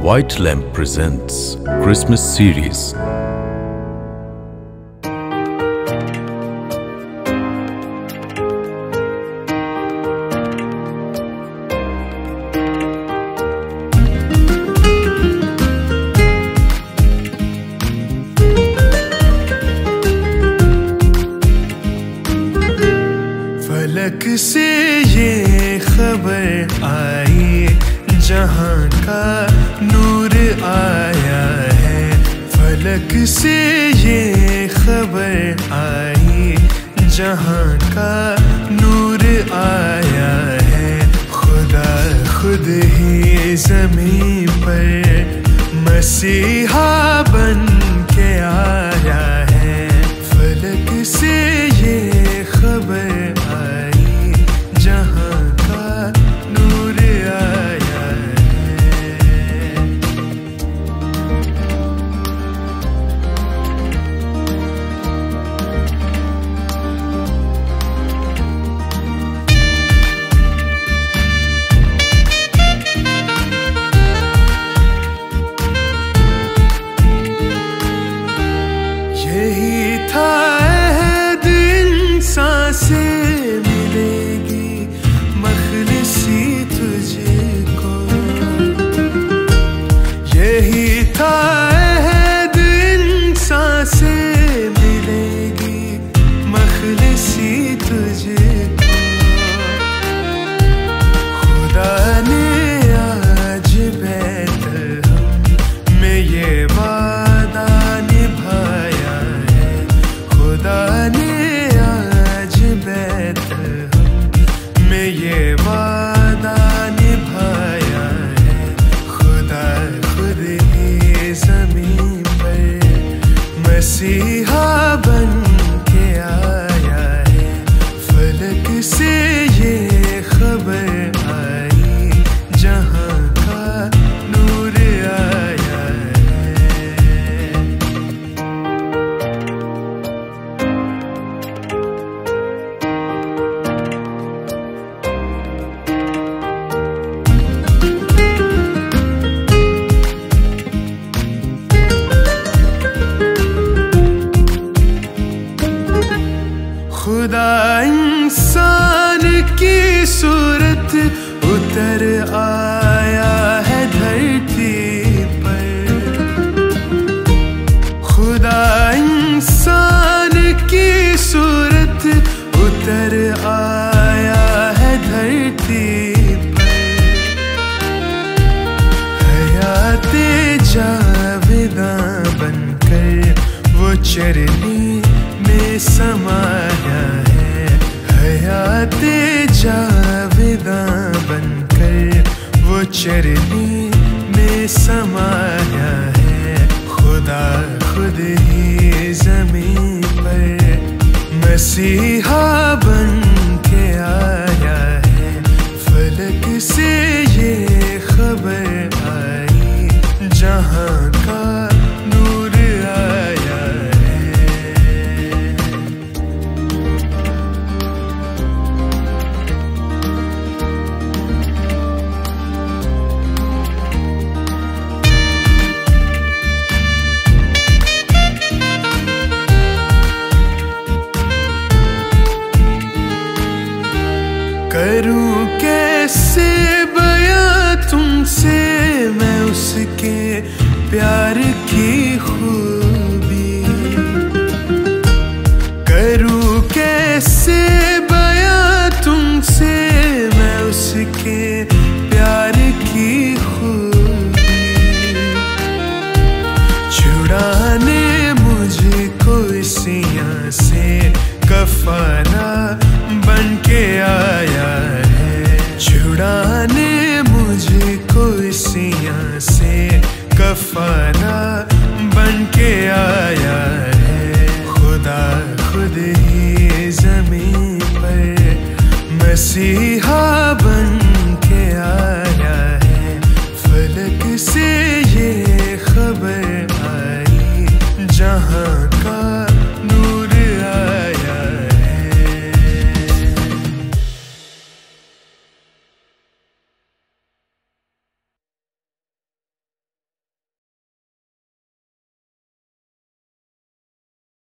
White Lamp presents Christmas series. फलक से ये खबर आई, जहां का नूर आया है। फलक से ये खबर आई, जहां का नूर आया है। खुदा खुद ही ज़मीन पर मसीहा बन के आया है। फलक से ये खबर से मिलेगी मखलिसी तुझको। यही था अहद, इंसान से मिलेगी मखलिसी तुझको। खुदा ने आज बैतलहम में ये वादा निभाया है। खुदा ने में ये वादा निभाया है। खुदा खुद ही ज़मीन पर मसीहा बन के आया है। फलक से ये खबर आई, जहां का नूर आया है। खुदा इंसान की सूरत उतर आया है धरती पर। खुदा इंसान की सूरत उतर आया है धरती पर। हयाते जाविदा बनकर वो चरनी में समाया है। हयाते जाविदा बनकर वो चरनी में समाया है। खुदा खुद ही ज़मीन पर मसीहा बन के आया है। फलक से ये खबर आई, जहां का नूर आया है। करूं कैसे बयां तुमसे मैं उसके प्यार की खूबी। करूं कैसे बयां तुमसे मैं उसके प्यार की खूबी। छुड़ाने मुझको इस यहाँ से कफन